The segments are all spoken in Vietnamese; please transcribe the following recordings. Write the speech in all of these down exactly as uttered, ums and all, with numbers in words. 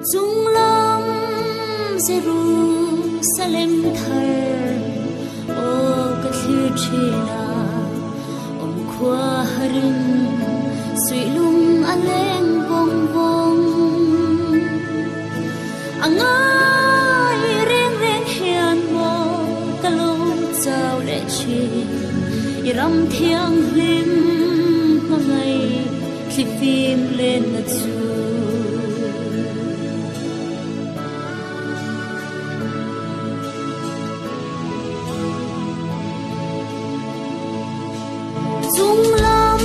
Dung lam Jerusalem thar o kathir china om khwa harin sui lung aleng vong vong angai reng reng hian mo kalong chau le chi iram thiang hlim mangai klipim lên na chu Dung lam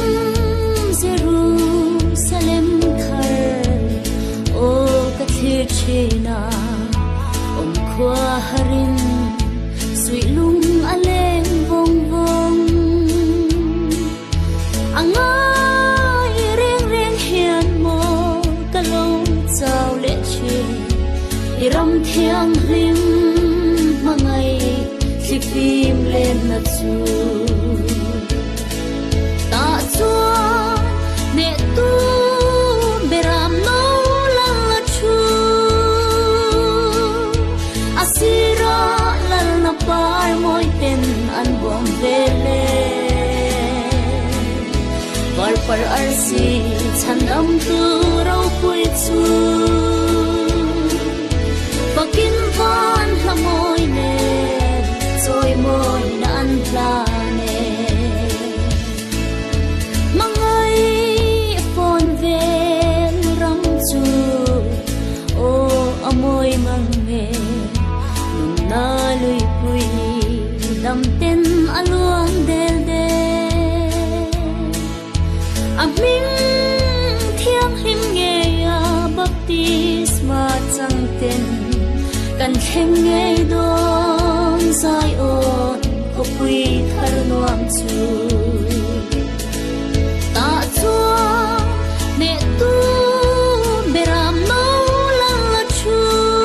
Jerusalem thar o kathir china om khwa harin sui lung aleng vong vong angai reng reng hian mo kalong chau le chi iram thiang hlim mangai klipim lên na chu par moi ten an bom vele var par arsi chandam tu rau pui chu pakin van hamoi ne choi moi na an plane mangai phone vel ram chu o amoi mangne na lui pui dam ten aluang del de aming thiang him nge ya baptisma chang ten kan kheng nge don sai on ko pui thar nuam chu ta chua ne tu beram no lang la chu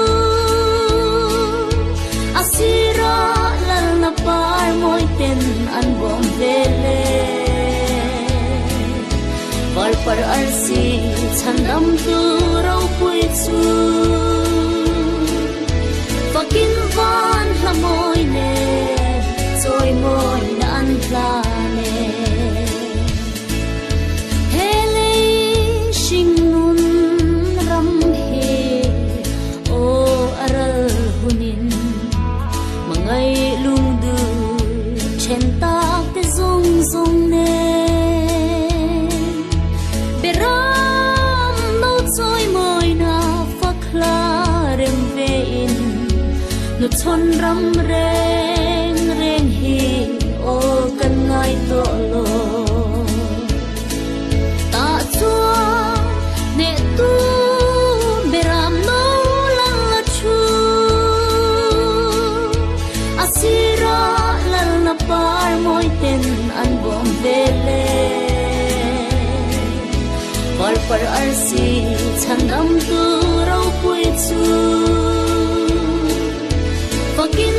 asira lal na par moi ten an bom vele var par arsi chandam tu rau pui chu pakin van hamoi ne choi moi na an plane hele shing nun ram he o aral hunin mangai lung du chen tak te zong zong ne beram no choi moi na fakla rem ve in no chon ram reng reng hi o kan ngai to lo ta chua ne tu beram no lang la chu asira lal na par moi ten an bom vele var par arsi chandam tu rau pui chu pakin